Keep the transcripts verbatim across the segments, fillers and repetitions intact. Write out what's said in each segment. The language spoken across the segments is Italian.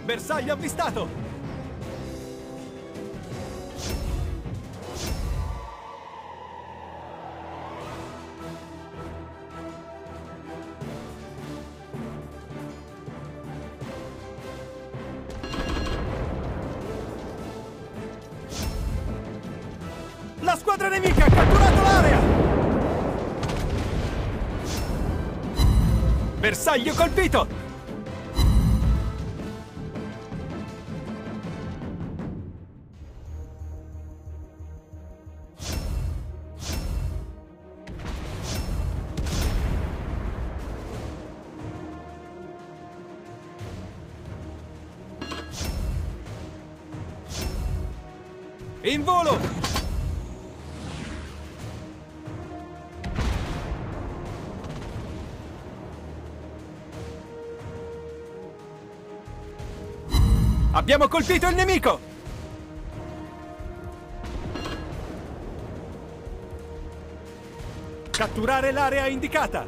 Bersaglio avvistato! La squadra nemica ha catturato l'area! Bersaglio colpito! In volo! Abbiamo colpito il nemico! Catturare l'area indicata!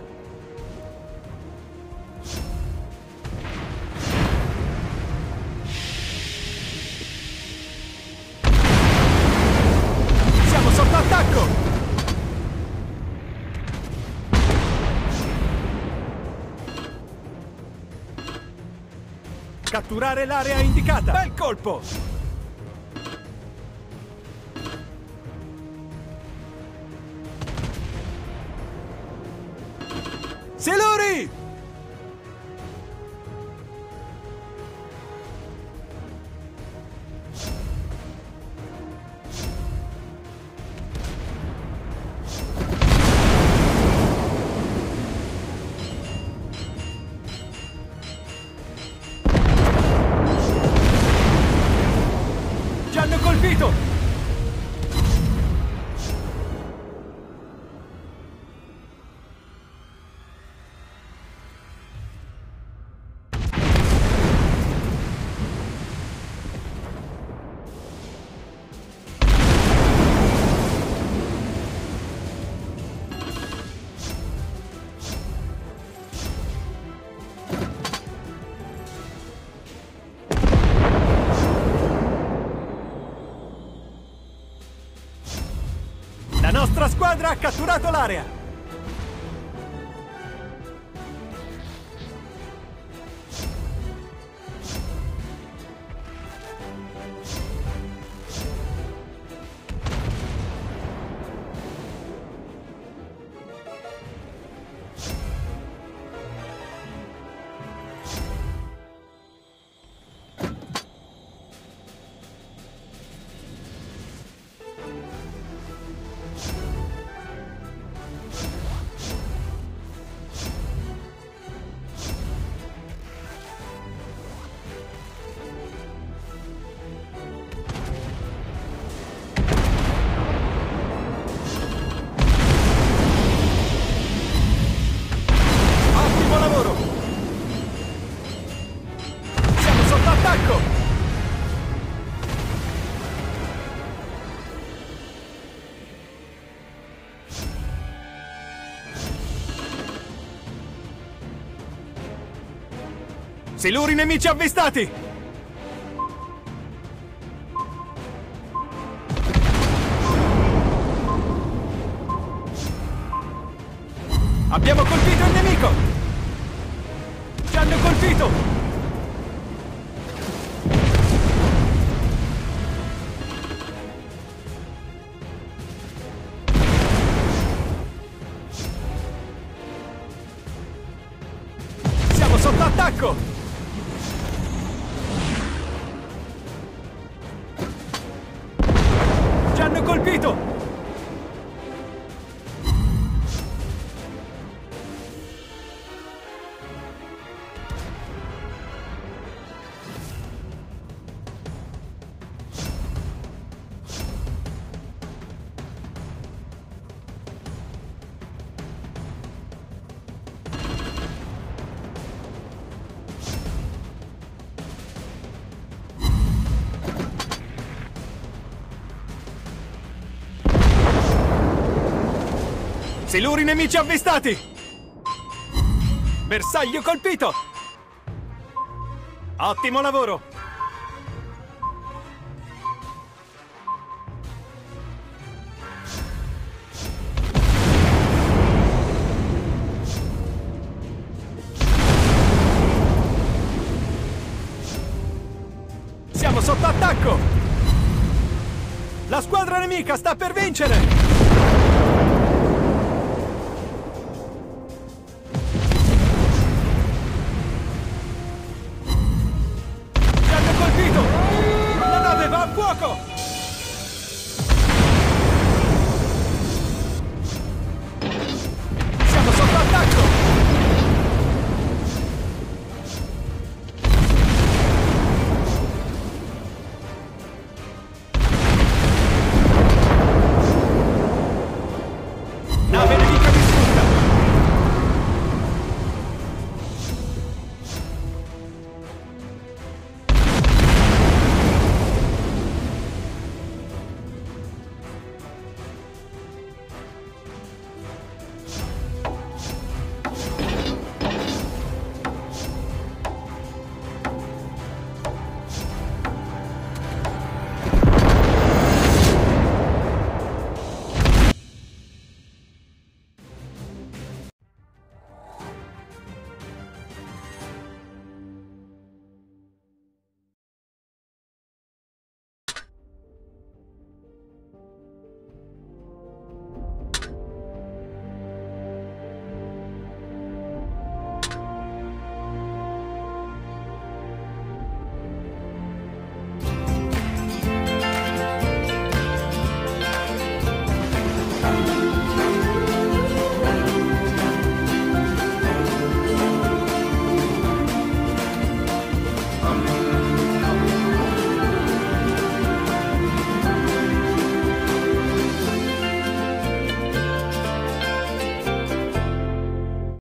Siamo sotto attacco! Catturare l'area indicata! Bel colpo! Siluri! Ci hanno colpito! La nostra squadra ha catturato l'area! Ottimo lavoro! Siamo sotto attacco! Siluri nemici avvistati! Abbiamo colpito il nemico! Ci hanno colpito! Siamo sotto attacco! Ci hanno colpito! Siluri nemici avvistati! Bersaglio colpito! Ottimo lavoro! Siamo sotto attacco! La squadra nemica sta per vincere! Ci hanno colpito! La nave va a fuoco!